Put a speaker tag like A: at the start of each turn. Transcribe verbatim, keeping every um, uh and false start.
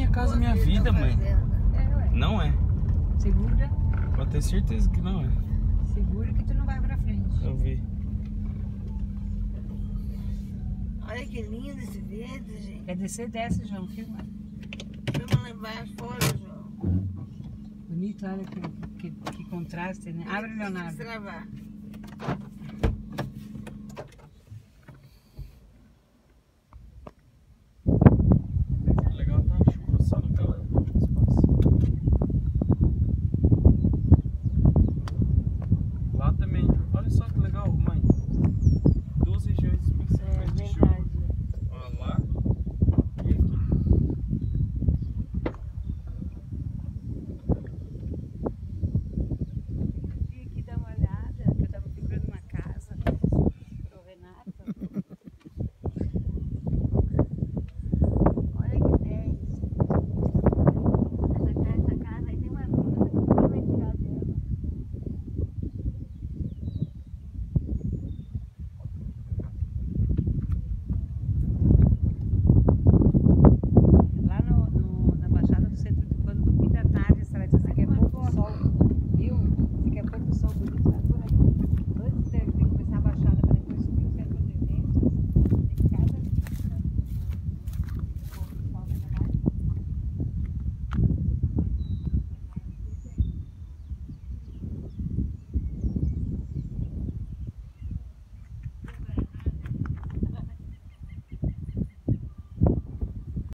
A: casa Minha Vida, mãe.
B: É, ué.
A: Não é.
B: Segura.
A: Pode ter certeza que não é.
B: Segura que tu não vai pra frente.
A: Eu vi.
C: Olha que lindo esse verde, gente.
B: Quer descer, desce, João. Filma.
C: Vamos levar fora, João.
B: Bonito, olha que, que, que contraste, né? Abre, Leonardo.
C: Destravar.